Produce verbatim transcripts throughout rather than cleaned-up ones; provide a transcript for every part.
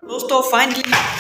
दोस्तों फाइनली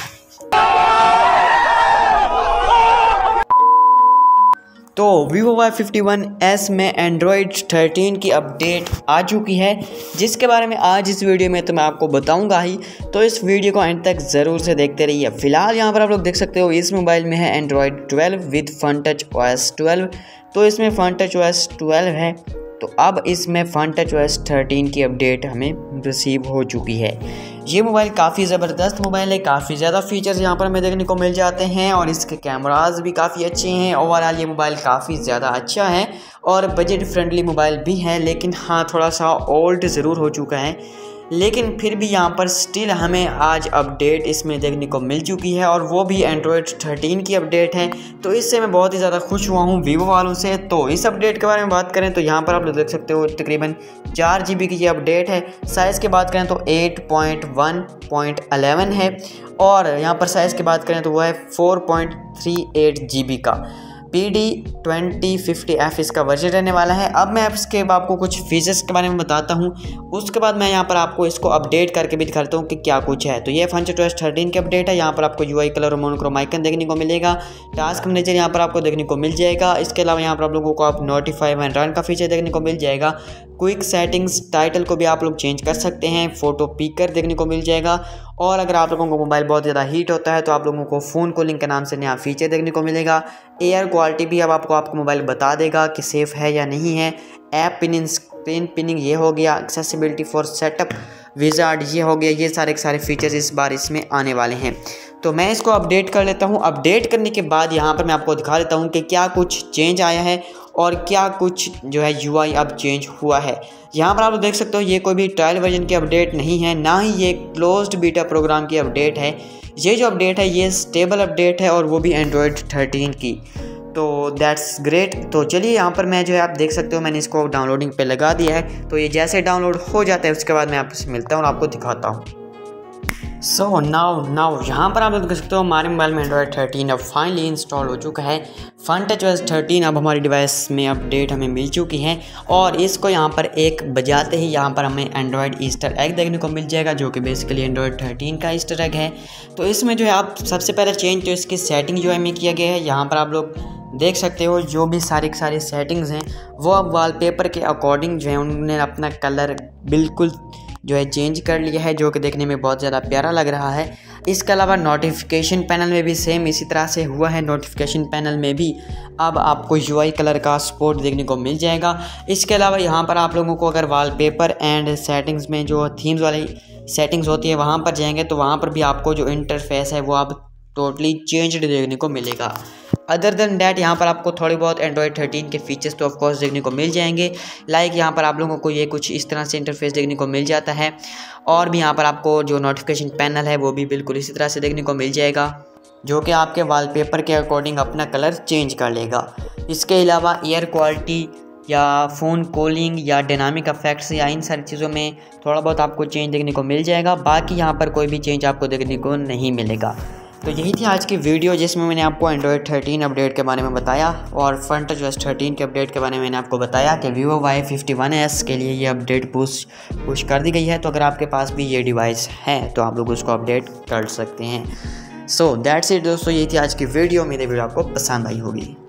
तो Vivo Y fifty one S में एंड्रॉयड थर्टीन की अपडेट आ चुकी है, जिसके बारे में आज इस वीडियो में तो मैं आपको बताऊंगा ही। तो इस वीडियो को एंड तक ज़रूर से देखते रहिए। फिलहाल यहाँ पर आप लोग देख सकते हो इस मोबाइल में है Android twelve with Funtouch O S twelve. तो इसमें फन टच ओ एस ट्वेल्व है, तो अब इसमें Funtouch O S thirteen की अपडेट हमें रिसीव हो चुकी है। ये मोबाइल काफ़ी ज़बरदस्त मोबाइल है, काफ़ी ज़्यादा फीचर्स यहाँ पर हमें देखने को मिल जाते हैं और इसके कैमरास भी काफ़ी अच्छे हैं। ओवरऑल ये मोबाइल काफ़ी ज़्यादा अच्छा है और बजट फ्रेंडली मोबाइल भी है, लेकिन हाँ थोड़ा सा ओल्ड ज़रूर हो चुका है। लेकिन फिर भी यहाँ पर स्टिल हमें आज अपडेट इसमें देखने को मिल चुकी है और वो भी एंड्रॉयड थर्टीन की अपडेट है। तो इससे मैं बहुत ही ज़्यादा खुश हुआ हूँ वीवो वालों से। तो इस अपडेट के बारे में बात करें तो यहाँ पर आप लोग देख सकते हो तकरीबन चार जी बी की ये अपडेट है। साइज़ की बात करें तो eight point one point eleven है और यहाँ पर साइज़ की बात करें तो वो है four point three eight G B का P D twenty fifty F इसका वर्जन रहने वाला है। अब मैं इसके आपको कुछ फीचर्स के बारे में बताता हूँ, उसके बाद मैं यहाँ पर आपको इसको अपडेट करके भी दिखाता हूँ कि क्या कुछ है। तो ये Funtouch O S thirteen की अपडेट है। यहाँ पर आपको यूआई कलर और मोनोक्रोम आइकन देखने को मिलेगा। टास्क मैनेजर यहाँ पर आपको देखने को मिल जाएगा। इसके अलावा यहाँ पर आप लोगों को आप नोटिफाई एंड रन का फीचर देखने को मिल जाएगा। क्विक सेटिंग्स टाइटल को भी आप लोग चेंज कर सकते हैं। फोटो पिकर देखने को मिल जाएगा और अगर आप लोगों को मोबाइल बहुत ज़्यादा हीट होता है तो आप लोगों को फ़ोन कूलिंग के नाम से नया फीचर देखने को मिलेगा। एयर क्वालिटी भी अब आपको आपको मोबाइल बता देगा कि सेफ़ है या नहीं है। ऐप पिनिंग स्क्रीन पिनिंग ये हो गया। एक्सेसिबिलिटी फॉर सेटअप विजार्ड ये हो गया। ये सारे सारे फीचर्स इस बार इसमें आने वाले हैं। तो मैं इसको अपडेट कर लेता हूँ। अपडेट करने के बाद यहाँ पर मैं आपको दिखा देता हूँ कि क्या कुछ चेंज आया है और क्या कुछ जो है यूआई अब चेंज हुआ है। यहाँ पर आप देख सकते हो ये कोई भी ट्रायल वर्जन की अपडेट नहीं है, ना ही ये क्लोज्ड बीटा प्रोग्राम की अपडेट है। ये जो अपडेट है ये स्टेबल अपडेट है और वो भी एंड्रॉयड थर्टीन की। तो दैट्स ग्रेट। तो चलिए यहाँ पर मैं जो है आप देख सकते हो मैंने इसको डाउनलोडिंग पे लगा दिया है। तो ये जैसे डाउनलोड हो जाता है उसके बाद मैं आपसे मिलता हूँ और आपको दिखाता हूँ। सो नाउ नाउ यहाँ पर आप लोग देख सकते हो हमारे मोबाइल में एंड्रॉयड थर्टीन अब फाइनली इंस्टॉल हो चुका है। फन टच ओ एस थर्टीन अब हमारी डिवाइस में अपडेट हमें मिल चुकी है और इसको यहाँ पर एक बजाते ही यहाँ पर हमें एंड्रॉयड ईस्टर एग देखने को मिल जाएगा, जो कि बेसिकली एंड्रॉयड थर्टीन का ईस्टर एग है। तो इसमें जो है आप सबसे पहले चेंज तो इसकी सेटिंग जो है में किया गया है। यहाँ पर आप लोग देख सकते हो जो भी सारी सारी सेटिंग्स हैं वो अब वॉलपेपर के अकॉर्डिंग जो है उन्होंने अपना कलर बिल्कुल जो है चेंज कर लिया है, जो कि देखने में बहुत ज़्यादा प्यारा लग रहा है। इसके अलावा नोटिफिकेशन पैनल में भी सेम इसी तरह से हुआ है। नोटिफिकेशन पैनल में भी अब आपको यूआई कलर का सपोर्ट देखने को मिल जाएगा। इसके अलावा यहाँ पर आप लोगों को अगर वॉलपेपर एंड सेटिंग्स में जो थीम्स वाली सेटिंग्स होती है वहाँ पर जाएंगे तो वहाँ पर भी आपको जो इंटरफेस है वो अब टोटली चेंज देखने को मिलेगा। अदर देन डैट यहाँ पर आपको थोड़ी बहुत एंड्रॉयड थर्टीन के फीचर्स तो ऑफकोर्स देखने को मिल जाएंगे। लाइक यहाँ पर आप लोगों को ये कुछ इस तरह से इंटरफेस देखने को मिल जाता है और भी यहाँ पर आपको जो नोटिफिकेशन पैनल है वो भी बिल्कुल इसी तरह से देखने को मिल जाएगा, जो कि आपके वॉलपेपर के अकॉर्डिंग अपना कलर चेंज कर लेगा। इसके अलावा एयर क्वालिटी या फ़ोन कॉलिंग या डायनामिक इफेक्ट्स या इन सारी चीज़ों में थोड़ा बहुत आपको चेंज देखने को मिल जाएगा। बाकी यहाँ पर कोई भी चेंज आपको देखने को नहीं मिलेगा। तो यही थी आज की वीडियो जिसमें मैंने आपको एंड्रॉयड थर्टीन अपडेट के बारे में बताया और फन टच ओ एस थर्टीन के अपडेट के बारे में मैंने आपको बताया कि Vivo Y fifty one S के लिए ये अपडेट पुश पुश कर दी गई है। तो अगर आपके पास भी ये डिवाइस है तो आप लोग उसको अपडेट कर सकते हैं। सो दैट्स इट दोस्तों, यही थी आज की वीडियो। मेरी वीडियो आपको पसंद आई होगी।